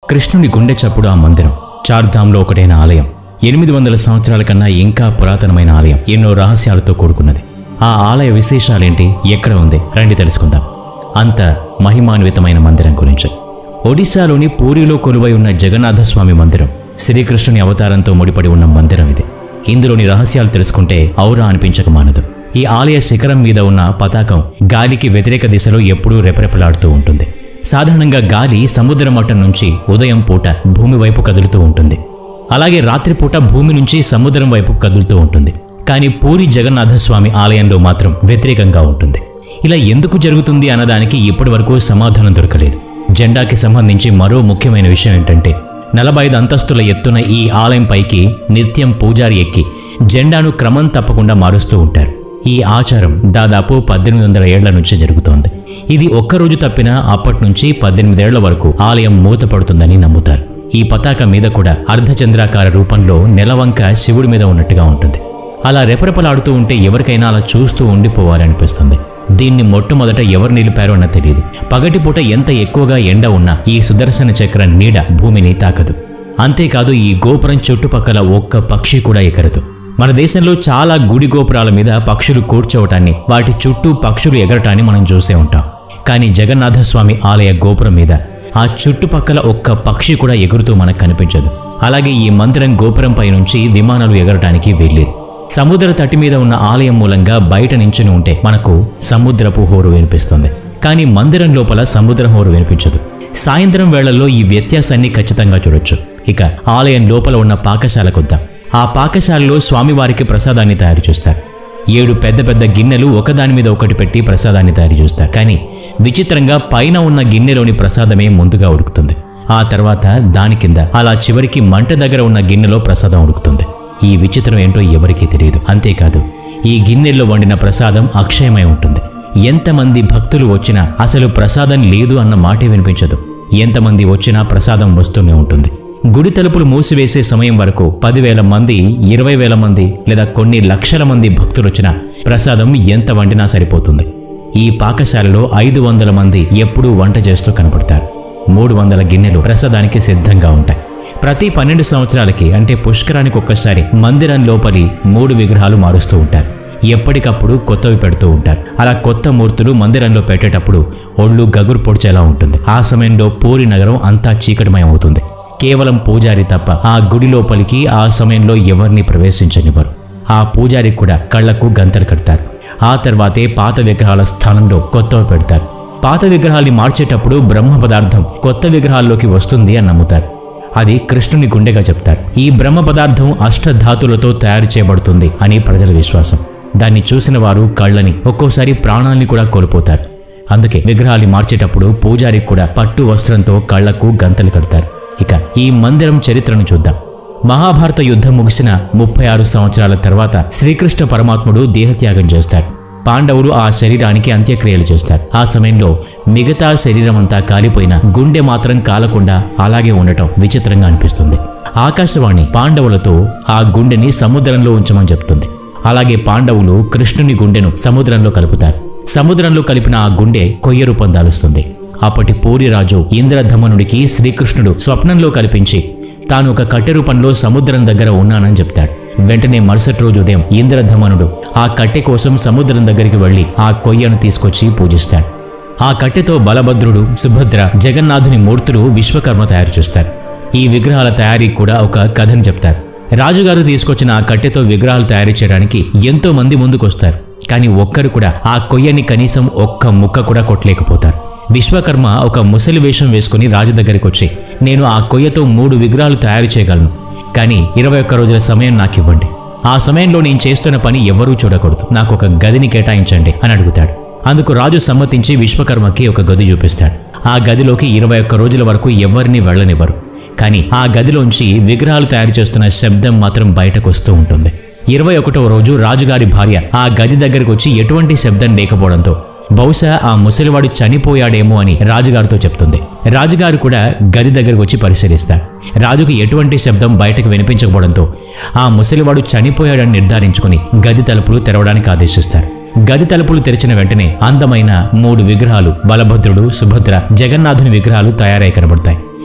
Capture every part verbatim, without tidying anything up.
కృష్ణుని గుండె చప్పుడు ఆ మందిరం చార్ధాంలో ఒకటైన ఆలయం. ఎనిమిది వందల సంవత్సరాల కన్నా ఇంకా పురాతనమైన ఆలయం. ఎన్నో రహస్యాలతో కూడుకున్నది. ఆ ఆలయ విశేషాలేంటి, ఎక్కడ ఉంది, రండి తెలుసుకుందాం. అంత మహిమాన్వితమైన మందిరం గురించి. ఒడిశాలోని పూరిలో కొలువై ఉన్న జగన్నాథస్వామి మందిరం శ్రీకృష్ణుని అవతారంతో ముడిపడి ఉన్న మందిరం ఇది. ఇందులోని రహస్యాలు తెలుసుకుంటే ఔరా అనిపించక మానదు. ఈ ఆలయ శిఖరం మీద ఉన్న పతాకం గాలికి వ్యతిరేక దిశలో ఎప్పుడూ రెపరెపలాడుతూ ఉంటుంది. సాధారణంగా గాలి సముద్ర మట్టం నుంచి ఉదయం పూట భూమి వైపు కదులుతూ ఉంటుంది. అలాగే రాత్రిపూట భూమి నుంచి సముద్రం వైపు కదులుతూ ఉంటుంది. కానీ పూరి జగన్నాథస్వామి ఆలయంలో మాత్రం వ్యతిరేకంగా ఉంటుంది. ఇలా ఎందుకు జరుగుతుంది అన్నదానికి ఇప్పటి వరకు సమాధానం దొరకలేదు. జెండాకి సంబంధించి మరో ముఖ్యమైన విషయం ఏంటంటే, నలభై ఐదు అంతస్తుల ఎత్తున ఈ ఆలయం పైకి నిత్యం పూజారి ఎక్కి జెండాను క్రమం తప్పకుండా మారుస్తూ ఉంటారు. ఈ ఆచారం దాదాపు పద్దెనిమిది వందల ఏళ్ల నుంచి జరుగుతోంది. ఇది ఒక్కరోజు తప్పినా అప్పటి నుంచి పద్దెనిమిదేళ్ల వరకు ఆలయం మూతపడుతుందని నమ్ముతారు. ఈ పతాకం మీద కూడా అర్ధచంద్రాకార రూపంలో నెలవంక శివుడి మీద ఉన్నట్టుగా ఉంటుంది. అలా రెపరెపలాడుతూ ఉంటే ఎవరికైనా అలా చూస్తూ ఉండిపోవాలనిపిస్తుంది. దీన్ని మొట్టమొదట ఎవరు నిలిపారో అన్న తెలియదు. పగటిపూట ఎంత ఎక్కువగా ఎండ ఉన్నా ఈ సుదర్శన చక్ర నీడ భూమిని తాకదు. అంతేకాదు, ఈ గోపురం చుట్టుపక్కల ఒక్క పక్షి కూడా ఎగరదు. మన దేశంలో చాలా గుడి గోపురాల మీద పక్షులు కూర్చోవటాన్ని, వాటి చుట్టూ పక్షులు ఎగరటాన్ని మనం చూసే ఉంటాం. కానీ జగన్నాథస్వామి ఆలయ గోపురం మీద ఆ చుట్టుపక్కల ఒక్క పక్షి కూడా ఎగురుతూ మనకు కనిపించదు. అలాగే ఈ మందిరం గోపురం పై నుంచి విమానాలు ఎగరటానికి వీల్లేదు. సముద్ర తటి మీద ఉన్న ఆలయం మూలంగా బయట నించుని ఉంటే మనకు సముద్రపు హోరు వినిపిస్తుంది. కానీ మందిరం లోపల సముద్ర హోరు వినిపించదు. సాయంత్రం వేళల్లో ఈ వ్యత్యాసాన్ని ఖచ్చితంగా చూడొచ్చు. ఇక ఆలయం లోపల ఉన్న పాకశాలకొద్దాం. ఆ పాకశాలలో స్వామివారికి ప్రసాదాన్ని తయారు చేస్తారు. ఏడు పెద్ద పెద్ద గిన్నెలు ఒకదాని మీద ఒకటి పెట్టి ప్రసాదాన్ని తయారు చేస్తారు. కానీ విచిత్రంగా పైన ఉన్న గిన్నెలోని ప్రసాదమే ముందుగా ఉడుకుతుంది. ఆ తర్వాత దాని కింద అలా చివరికి మంట దగ్గర ఉన్న గిన్నెలో ప్రసాదం ఉడుకుతుంది. ఈ విచిత్రం ఏంటో ఎవరికీ తెలియదు. అంతేకాదు, ఈ గిన్నెల్లో వండిన ప్రసాదం అక్షయమై ఉంటుంది. ఎంతమంది భక్తులు వచ్చినా అసలు ప్రసాదం లేదు అన్న మాటే వినిపించదు. ఎంతమంది వచ్చినా ప్రసాదం వస్తూనే ఉంటుంది. గుడి తలుపులు మూసివేసే సమయం వరకు పదివేల మంది, ఇరవై వేల మంది లేదా కొన్ని లక్షల మంది భక్తులు వచ్చినా ప్రసాదం ఎంత వండినా సరిపోతుంది. ఈ పాకశాలలో ఐదు వందల మంది ఎప్పుడూ వంట చేస్తూ కనపడతారు. మూడు వందల గిన్నెలు ప్రసాదానికి సిద్ధంగా ఉంటాయి. ప్రతి పన్నెండు సంవత్సరాలకి అంటే పుష్కరానికి ఒక్కసారి మందిరం లోపలి మూడు విగ్రహాలు మారుస్తూ ఉంటారు. ఎప్పటికప్పుడు కొత్తవి పెడుతూ ఉంటారు. అలా కొత్త మూర్తులు మందిరంలో పెట్టేటప్పుడు ఒళ్ళు గగురు పొడిచేలా ఉంటుంది. ఆ సమయంలో పూరి నగరం అంతా చీకటిమయం అవుతుంది. కేవలం పూజారి తప్ప ఆ గుడి లోపలికి ఆ సమయంలో ఎవరిని ప్రవేశించనివ్వరు. ఆ పూజారి కూడా కళ్లకు గంతలు కడతారు. ఆ తర్వాతే పాత విగ్రహాల స్థానంలో కొత్తవి పెడతారు. పాత విగ్రహాల్ని మార్చేటప్పుడు బ్రహ్మ పదార్థం కొత్త విగ్రహాల్లోకి వస్తుంది అని నమ్ముతారు. అది కృష్ణుని గుండెగా చెప్తారు. ఈ బ్రహ్మ పదార్థం అష్టధాతులతో తయారు చేయబడుతుంది అని ప్రజల విశ్వాసం. దాన్ని చూసిన వారు కళ్ళని, ఒక్కోసారి ప్రాణాల్ని కూడా కోల్పోతారు. అందుకే విగ్రహాల్ని మార్చేటప్పుడు పూజారికి కూడా పట్టు వస్త్రంతో కళ్లకు గంతలు కడతారు. ఇక ఈ మందిరం చరిత్రను చూద్దాం. మహాభారత యుద్ధం ముగిసిన ముప్పై ఆరు సంవత్సరాల తర్వాత శ్రీకృష్ణ పరమాత్ముడు దేహత్యాగం చేస్తాడు. పాండవులు ఆ శరీరానికి అంత్యక్రియలు చేస్తారు. ఆ సమయంలో మిగతా శరీరం అంతా కాలిపోయిన గుండె మాత్రం కాలకుండా అలాగే ఉండటం విచిత్రంగా అనిపిస్తుంది. ఆకాశవాణి పాండవులతో ఆ గుండెని సముద్రంలో ఉంచమని చెప్తుంది. అలాగే పాండవులు కృష్ణుని గుండెను సముద్రంలో కలుపుతారు. సముద్రంలో కలిపిన ఆ గుండె కొయ్య రూపం దాలుస్తుంది. అప్పటి పూరిరాజు ఇంద్రధమనుడికి శ్రీకృష్ణుడు స్వప్నంలో కల్పించి తాను ఒక కట్టె రూపంలో సముద్రం దగ్గర ఉన్నానని చెప్తాడు. వెంటనే మరుసటి రోజు ఉదయం ఇంద్రధమనుడు ఆ కట్టె కోసం సముద్రం దగ్గరికి వెళ్లి ఆ కొయ్యను తీసుకొచ్చి పూజిస్తాడు. ఆ కట్టెతో బలభద్రుడు, సుభద్ర, జగన్నాథుని మూర్తులు విశ్వకర్మ తయారు చేస్తారు. ఈ విగ్రహాల తయారీ కూడా ఒక కథను చెప్తారు. రాజుగారు తీసుకొచ్చిన ఆ కట్టెతో విగ్రహాలు తయారు చేయడానికి ఎంతో మంది ముందుకొస్తారు. కానీ ఒక్కరు కూడా ఆ కొయ్యని కనీసం ఒక్క ముక్క కూడా కొట్టలేకపోతారు. విశ్వకర్మ ఒక ముసలి వేషం వేసుకుని రాజు దగ్గరికి వచ్చి, నేను ఆ కొయ్యతో మూడు విగ్రహాలు తయారు చేయగలను, కానీ ఇరవై ఒక్క రోజుల సమయం నాకు ఇవ్వండి. ఆ సమయంలో నేను చేస్తున్న పని ఎవరూ చూడకూడదు. నాకు ఒక గదిని కేటాయించండి అని అడుగుతాడు. అందుకు రాజు సమ్మతించి విశ్వకర్మకి ఒక గది చూపిస్తాడు. ఆ గదిలోకి ఇరవై ఒక్క రోజుల వరకు ఎవరిని వెళ్లనివ్వరు. కానీ ఆ గదిలోంచి విగ్రహాలు తయారు చేస్తున్న శబ్దం మాత్రం బయటకు వస్తూ ఉంటుంది. ఇరవై ఒకటవ రోజు రాజుగారి భార్య ఆ గది దగ్గరికి వచ్చి ఎటువంటి శబ్దం లేకపోవడంతో బహుశా ఆ ముసలివాడు చనిపోయాడేమో అని రాజుగారితో చెప్తుంది. రాజుగారు కూడా గది దగ్గరకు వచ్చి పరిశీలిస్తారు. రాజుకు ఎటువంటి శబ్దం బయటకు వినిపించకపోవడంతో ఆ ముసలివాడు చనిపోయాడని నిర్ధారించుకుని గది తలుపులు తెరవడానికి ఆదేశిస్తారు. గది తలుపులు తెరిచిన వెంటనే అందమైన మూడు విగ్రహాలు, బలభద్రుడు, సుభద్ర, జగన్నాథుని విగ్రహాలు తయారై కనబడతాయి.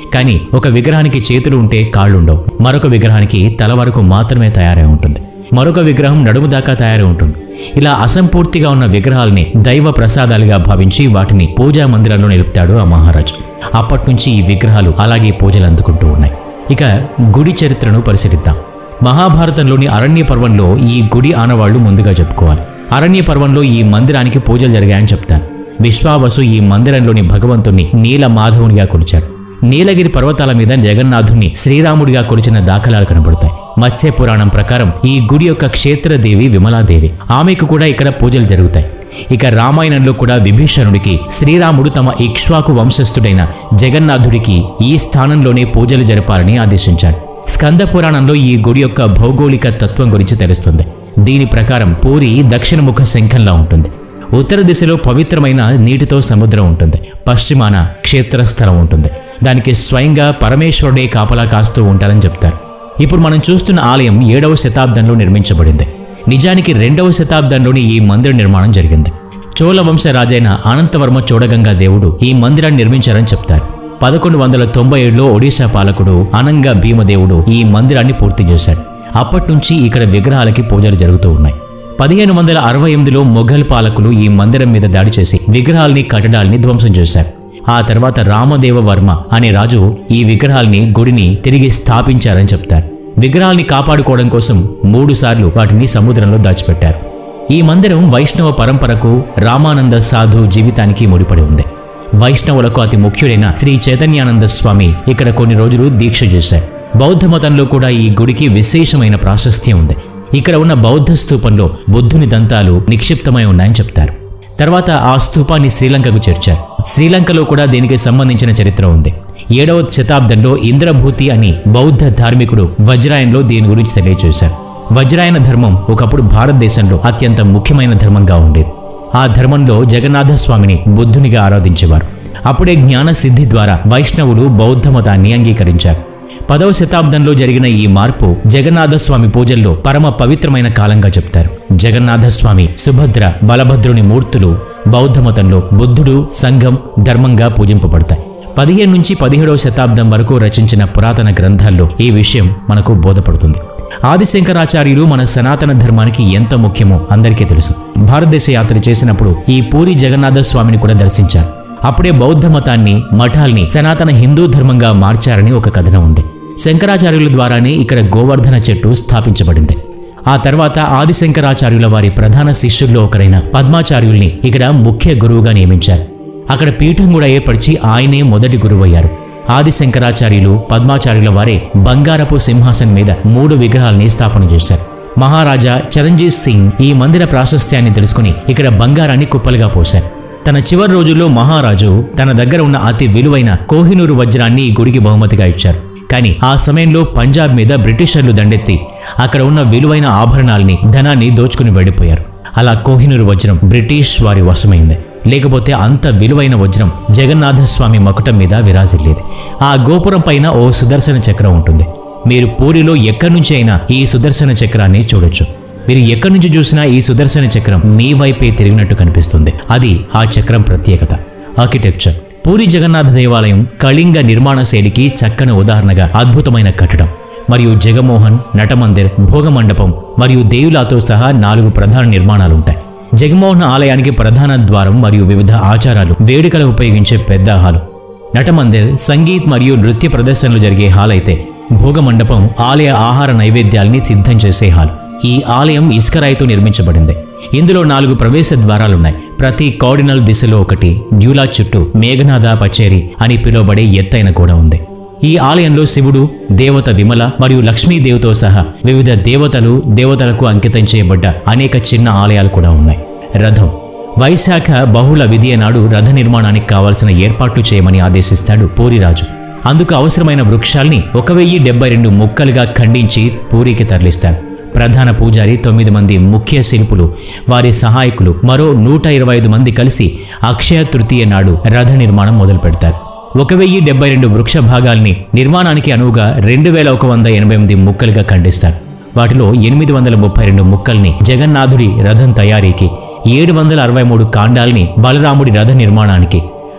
కానీ ఒక విగ్రహానికి చేతులు ఉంటే కాళ్ళు ఉండవు, మరొక విగ్రహానికి తల వరకు మాత్రమే తయారై ఉంటుంది, మరొక విగ్రహం నడుము దాకా తయారై ఉంటుంది. ఇలా అసంపూర్తిగా ఉన్న విగ్రహాలని దైవ ప్రసాదాలుగా భావించి వాటిని పూజా మందిరంలో నిలుపుతాడు ఆ మహారాజు. అప్పటి నుంచి ఈ విగ్రహాలు అలాగే పూజలు అందుకుంటూ ఉన్నాయి. ఇక గుడి చరిత్రను పరిశీలిద్దాం. మహాభారతంలోని అరణ్య పర్వంలో ఈ గుడి ఆనవాళ్లు ముందుగా చెప్పుకోవాలి. అరణ్య పర్వంలో ఈ మందిరానికి పూజలు జరిగాయని చెప్తారు. విశ్వావసు ఈ మందిరంలోని భగవంతుణ్ణి నీల మాధవునిగా కొలిచాడు. నీలగిరి పర్వతాల మీద జగన్నాథుణ్ణి శ్రీరాముడిగా కొలిచిన దాఖలాలు కనబడతాయి. మత్స్య పురాణం ప్రకారం ఈ గుడి యొక్క క్షేత్రదేవి విమలాదేవి, ఆమెకు కూడా ఇక్కడ పూజలు జరుగుతాయి. ఇక రామాయణంలో కూడా విభీషణుడికి శ్రీరాముడు తమ ఇక్ష్వాకు వంశస్థుడైన జగన్నాథుడికి ఈ స్థానంలోనే పూజలు జరపాలని ఆదేశించాడు. స్కంద పురాణంలో ఈ గుడి యొక్క భౌగోళిక తత్వం గురించి తెలుస్తుంది. దీని ప్రకారం పూరి దక్షిణముఖ శంఖంలా ఉంటుంది. ఉత్తర దిశలో పవిత్రమైన నీటితో సముద్రం ఉంటుంది. పశ్చిమాన క్షేత్రస్థలం ఉంటుంది. దానికి స్వయంగా పరమేశ్వరుడే కాపలా కాస్తూ ఉంటారని చెప్తారు. ఇప్పుడు మనం చూస్తున్న ఆలయం ఏడవ శతాబ్దంలో నిర్మించబడింది. నిజానికి రెండవ శతాబ్దంలోని ఈ మందిర నిర్మాణం జరిగింది. చోళ వంశ రాజైన అనంతవర్మ చోడగంగా దేవుడు ఈ మందిరాన్ని నిర్మించారని చెప్తారు. పదకొండు వందల తొంభై ఏడులో ఒడిశా పాలకుడు అనంగ భీమదేవుడు ఈ మందిరాన్ని పూర్తి చేశాడు. అప్పటి నుంచి ఇక్కడ విగ్రహాలకి పూజలు జరుగుతూ ఉన్నాయి. పదిహేను వందల అరవై ఎనిమిదిలో మొఘల్ పాలకులు ఈ మందిరం మీద దాడి చేసి విగ్రహాల్ని కట్టడాల్ని ధ్వంసం చేశారు. ఆ తర్వాత రామదేవ వర్మ అనే రాజు ఈ విగ్రహాల్ని గుడిని తిరిగి స్థాపించారని చెప్తారు. విగ్రహాల్ని కాపాడుకోవడం కోసం మూడు సార్లు వాటిని సముద్రంలో దాచిపెట్టారు. ఈ మందిరం వైష్ణవ పరంపరకు రామానంద సాధు జీవితానికి ముడిపడి ఉంది. వైష్ణవులకు అతి ముఖ్యుడైన శ్రీ చైతన్యానంద స్వామి ఇక్కడ కొన్ని రోజులు దీక్ష చేశారు. బౌద్ధ మతంలో కూడా ఈ గుడికి విశేషమైన ప్రాశస్త్యం ఉంది. ఇక్కడ ఉన్న బౌద్ధ స్తూపంలో బుద్ధుని దంతాలు నిక్షిప్తమై ఉన్నాయని చెప్తారు. తర్వాత ఆ స్తూపాన్ని శ్రీలంకకు చేర్చారు. శ్రీలంకలో కూడా దీనికి సంబంధించిన చరిత్ర ఉంది. ఏడవ శతాబ్దంలో ఇంద్రభూతి అని బౌద్ధ ధార్మికుడు వజ్రాయన్లో దీని గురించి తెలియజేశారు. వజ్రాయన ధర్మం ఒకప్పుడు భారతదేశంలో అత్యంత ముఖ్యమైన ధర్మంగా ఉండేది. ఆ ధర్మంలో జగన్నాథ స్వామిని బుద్ధునిగా ఆరాధించేవారు. అప్పుడే జ్ఞాన సిద్ధి ద్వారా వైష్ణవులు బౌద్ధ మతాన్ని అంగీకరించారు. పదవ శతాబ్దంలో జరిగిన ఈ మార్పు జగన్నాథ స్వామి పూజల్లో పరమ పవిత్రమైన కాలంగా చెప్తారు. జగన్నాథ స్వామి, సుభద్ర, బలభద్రుని మూర్తులు బౌద్ధ మతంలో బుద్ధుడు, సంఘం, ధర్మంగా పూజింపబడతాయి. పదిహేను నుంచి పదిహేడవ శతాబ్దం వరకు రచించిన పురాతన గ్రంథాల్లో ఈ విషయం మనకు బోధపడుతుంది. ఆదిశంకరాచార్యులు మన సనాతన ధర్మానికి ఎంత ముఖ్యమో అందరికీ తెలుసు. భారతదేశ యాత్ర చేసినప్పుడు ఈ పూరి జగన్నాథ స్వామిని కూడా దర్శించారు. అప్పుడే బౌద్ధ మతాన్ని, మఠాల్ని సనాతన హిందూ ధర్మంగా మార్చారని ఒక కథనం ఉంది. శంకరాచార్యుల ద్వారానే ఇక్కడ గోవర్ధన చెట్టు స్థాపించబడింది. ఆ తర్వాత ఆదిశంకరాచార్యుల వారి ప్రధాన శిష్యుల్లో ఒకరైన పద్మాచార్యుల్ని ఇక్కడ ముఖ్య గురువుగా నియమించారు. అక్కడ పీఠం కూడా ఏర్పరిచి ఆయనే మొదటి గురువయ్యారు. ఆదిశంకరాచార్యులు, పద్మాచార్యుల వారే బంగారపు సింహాసనం మీద మూడు విగ్రహాల్ని స్థాపన చేశారు. మహారాజా చరణ్జీత్ సింగ్ ఈ మందిర ప్రాశస్త్యాన్ని తెలుసుకుని ఇక్కడ బంగారాన్ని కుప్పలుగా పోశారు. తన చివరి రోజుల్లో మహారాజు తన దగ్గర ఉన్న అతి విలువైన కోహినూరు వజ్రాన్ని ఈ గుడికి బహుమతిగా ఇచ్చారు. కానీ ఆ సమయంలో పంజాబ్ మీద బ్రిటిషర్లు దండెత్తి అక్కడ ఉన్న విలువైన ఆభరణాల్ని, ధనాన్ని దోచుకుని వెళ్ళిపోయారు. అలా కోహినూరు వజ్రం బ్రిటిష్ వారి వశమైంది. లేకపోతే అంత విలువైన వజ్రం జగన్నాథస్వామి మకుటం మీద విరాజిల్లేది. ఆ గోపురం పైన ఓ సుదర్శన చక్రం ఉంటుంది. మీరు పూరిలో ఎక్కడి నుంచి అయినా ఈ సుదర్శన చక్రాన్ని చూడొచ్చు. మీరు ఎక్కడి నుంచి చూసినా ఈ సుదర్శన చక్రం మీ వైపే తిరిగినట్టు కనిపిస్తుంది. అది ఆ చక్రం ప్రత్యేకత. ఆర్కిటెక్చర్. పూరి జగన్నాథ దేవాలయం కళింగ నిర్మాణ శైలికి చక్కని ఉదాహరణగా అద్భుతమైన కట్టడం మరియు జగమోహన్, నటమందిర్, భోగమండపం మరియు దేవులాతో సహా నాలుగు ప్రధాన నిర్మాణాలుంటాయి. జగమోహన్ ఆలయానికి ప్రధాన ద్వారం మరియు వివిధ ఆచారాలు, వేడుకలు ఉపయోగించే పెద్ద హాలు. నటమందిర్ సంగీత్ మరియు నృత్య ప్రదర్శనలు జరిగే హాల్ అయితే భోగమండపం ఆలయ ఆహార నైవేద్యాల్ని సిద్ధం చేసే హాల్. ఈ ఆలయం ఇసుకరాయితో నిర్మించబడింది. ఇందులో నాలుగు ప్రవేశ ద్వారాలున్నాయి. ప్రతి కార్డినల్ దిశలో ఒకటి. డ్యూలా చుట్టూ మేఘనాథ పచేరి అని పిలువబడే ఎత్తైన గోడ ఉంది. ఈ ఆలయంలో శివుడు, దేవత విమల మరియు లక్ష్మీదేవితో సహా వివిధ దేవతలు, దేవతలకు అంకితం చేయబడ్డ అనేక చిన్న ఆలయాలు కూడా ఉన్నాయి. రథం. వైశాఖ బహుళ విధియ నాడు రథ నిర్మాణానికి కావాల్సిన ఏర్పాట్లు చేయమని ఆదేశిస్తాడు పూరిరాజు. అందుకు అవసరమైన వృక్షాల్ని ఒక వెయ్యి డెబ్బై రెండు ముక్కలుగా ఖండించి పూరికి తరలిస్తారు. ప్రధాన పూజారి, తొమ్మిది మంది ముఖ్య శిల్పులు, వారి సహాయకులు, మరో నూట ఇరవై ఐదు మంది కలిసి అక్షయ తృతీయ నాడు రథ నిర్మాణం మొదలు పెడతారు. ఒక వెయ్యి డెబ్బై రెండు వృక్ష భాగాల్ని నిర్మాణానికి అనువుగా రెండు వేల ఒక వంద ఎనభై ఎనిమిది ముక్కలుగా ఖండిస్తారు. వాటిలో ఎనిమిది వందల ముప్పై రెండు ముక్కల్ని జగన్నాథుడి రథం తయారీకి, ఏడు వందల అరవై మూడు కాండాల్ని బలరాముడి రథ నిర్మాణానికి,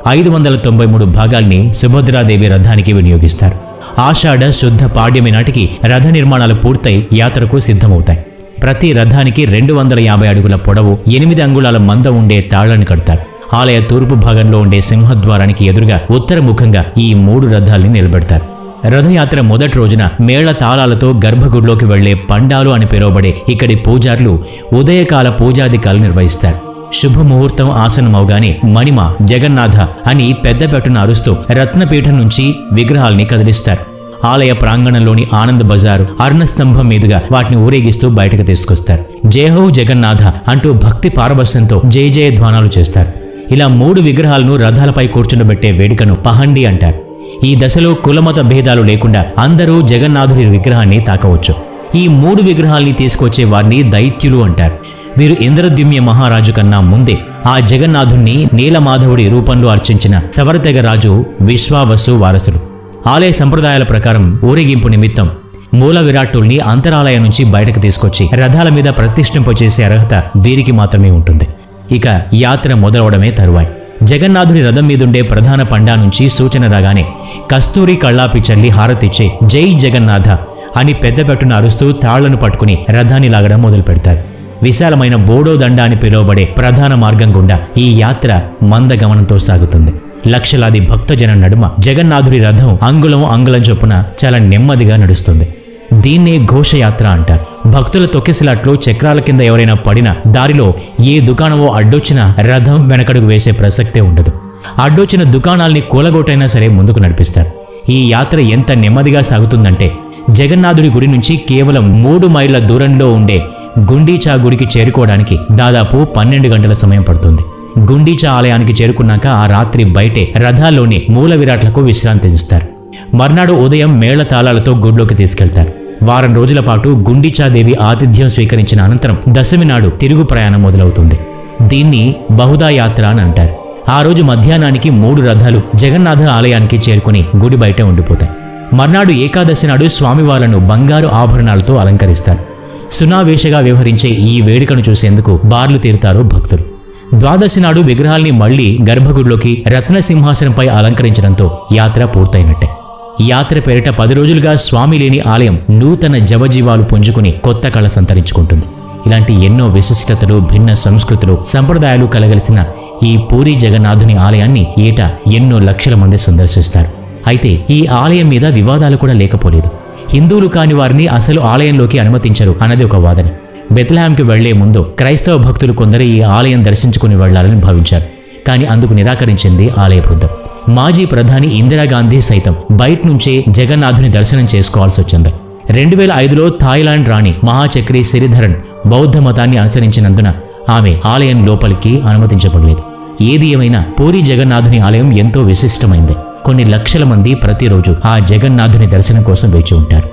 ఐదు వందల తొంభై మూడు భాగాల్ని సుభద్రాదేవి రథానికి వినియోగిస్తారు. ఆషాఢ శుద్ధ పాడ్యమి నాటికి రథ నిర్మాణాలు పూర్తయి యాత్రకు సిద్ధమవుతాయి. ప్రతి రథానికి రెండు వందల యాభై అడుగుల పొడవు, ఎనిమిది అంగుళాల మందం ఉండే తాళ్లను కడతారు. ఆలయ తూర్పు భాగంలో ఉండే సింహద్వారానికి ఎదురుగా ఉత్తరముఖంగా ఈ మూడు రథాల్ని నిలబెడతారు. రథయాత్ర మొదటి రోజున మేళ తాళాలతో గర్భగుడిలోకి వెళ్లే పండాలు అని పిలువబడే ఇక్కడి పూజారులు ఉదయకాల పూజాధికాలు నిర్వహిస్తారు. శుభముహూర్తం ఆసనమవగానే మణిమ, జగన్నాథ అని పెద్దపెట్టున అరుస్తూ రత్నపీఠం నుంచి విగ్రహాల్ని కదిలిస్తారు. ఆలయ ప్రాంగణంలోని ఆనంద్ బజారు అర్ణస్తంభం మీదుగా వాటిని ఊరేగిస్తూ బయటకు తీసుకొస్తారు. జయహో జగన్నాథ అంటూ భక్తి పారవస్యంతో జయ జయ ధ్వానాలు చేస్తారు. ఇలా మూడు విగ్రహాలను రథాలపై కూర్చుండబెట్టే వేడుకను పహండి అంటారు. ఈ దశలో కులమత భేదాలు లేకుండా అందరూ జగన్నాథుడి విగ్రహాన్ని తాకవచ్చు. ఈ మూడు విగ్రహాల్ని తీసుకొచ్చే వారిని దైత్యులు అంటారు. వీరు ఇంద్రద్యుమ్య మహారాజు కన్నా ముందే ఆ జగన్నాథుణ్ణి నీలమాధవుడి రూపంలో అర్చించిన సవరతెగ రాజు విశ్వావసు వారసులు. ఆలయ సంప్రదాయాల ప్రకారం ఊరేగింపు నిమిత్తం మూల విరాట్టుల్ని అంతరాలయం నుంచి బయటకు తీసుకొచ్చి రథాల మీద ప్రతిష్ఠింపచేసే అర్హత వీరికి మాత్రమే ఉంటుంది. ఇక యాత్ర మొదలవడమే తరువాయి. జగన్నాథుడి రథం మీదుండే ప్రధాన పండా నుంచి సూచన రాగానే కస్తూరి కళ్ళాపి చల్లి హారతిచ్చే జై జగన్నాథ అని పెద్దపెట్టున అరుస్తూ తాళ్లను పట్టుకుని రథాన్ని లాగడం మొదలు పెడతారు. విశాలమైన బోడో దండ అని పిలువబడే ప్రధాన మార్గం గుండా ఈ యాత్ర మందగమనంతో సాగుతుంది. లక్షలాది భక్తజనం నడుమ జగన్నాథుడి రథం అంగుళం అంగుళం చొప్పున చాలా నెమ్మదిగా నడుస్తుంది. దీన్నే ఘోషయాత్ర అంటారు. భక్తుల తొక్కిసలాట్లో చక్రాల కింద ఎవరైనా పడినా, దారిలో ఏ దుకాణమో అడ్డొచ్చినా రథం వెనకడుగు వేసే ప్రసక్తే ఉండదు. అడ్డొచ్చిన దుకాణాల్ని కూలగొట్టైనా సరే ముందుకు నడిపిస్తారు. ఈ యాత్ర ఎంత నెమ్మదిగా సాగుతుందంటే జగన్నాథుడి గుడి నుంచి కేవలం మూడు మైళ్ళ దూరంలో ఉండే గుండీచా గుడికి చేరుకోవడానికి దాదాపు పన్నెండు గంటల సమయం పడుతుంది. గుండీచా ఆలయానికి చేరుకున్నాక ఆ రాత్రి బయటే రథాల్లోని మూల విరాట్లకు విశ్రాంతిస్తారు. మర్నాడు ఉదయం మేళ తాళాలతో గుడిలోకి తీసుకెళ్తారు. వారం రోజుల పాటు గుండీచాదేవి ఆతిథ్యం స్వీకరించిన అనంతరం దశమి నాడు తిరుగు ప్రయాణం మొదలవుతుంది. దీన్ని బహుదా యాత్ర అని అంటారు. ఆ రోజు మధ్యాహ్నానికి మూడు రథాలు జగన్నాథ ఆలయానికి చేరుకుని గుడి బయట ఉండిపోతాయి. మర్నాడు ఏకాదశి నాడు స్వామివార్లను బంగారు ఆభరణాలతో అలంకరిస్తారు. సునావేశగా వ్యవహరించే ఈ వేడుకను చూసేందుకు బార్లు తీరుతారు భక్తులు. ద్వాదశి నాడు విగ్రహాల్ని మళ్లీ గర్భగుడిలోకి రత్నసింహాసనంపై అలంకరించడంతో యాత్ర పూర్తయినట్టే. యాత్ర పేరిట పది రోజులుగా స్వామి లేని ఆలయం నూతన జవజీవాలు పుంజుకుని కొత్త కళ సంతరించుకుంటుంది. ఇలాంటి ఎన్నో విశిష్టతలు, భిన్న సంస్కృతులు, సంప్రదాయాలు కలగలిసిన ఈ పూరీ జగన్నాథుని ఆలయాన్ని ఏటా ఎన్నో లక్షల మంది సందర్శిస్తారు. అయితే ఈ ఆలయం మీద వివాదాలు కూడా లేకపోలేదు. హిందువులు కాని వారిని అసలు ఆలయంలోకి అనుమతించరు అన్నది ఒక వాదన. బెత్లెహేంకి వెళ్లే ముందు క్రైస్తవ భక్తులు కొందరు ఈ ఆలయం దర్శించుకుని వెళ్లాలని భావించారు. కానీ అందుకు నిరాకరించింది ఆలయ బృందం. మాజీ ప్రధాని ఇందిరాగాంధీ సైతం బయట నుంచే జగన్నాథుని దర్శనం చేసుకోవాల్సి వచ్చింది. రెండు వేల ఐదులో థాయిలాండ్ రాణి మహాచక్రి సిరిధరన్ బౌద్ధ మతాన్ని అనుసరించినందున ఆమె ఆలయం లోపలికి అనుమతించబడలేదు. ఏది ఏమైనా పూరీ జగన్నాథుని ఆలయం ఎంతో విశిష్టమైంది. కొన్ని లక్షల మంది ప్రతిరోజు ఆ జగన్నాథుని దర్శనం కోసం వేచి ఉంటారు.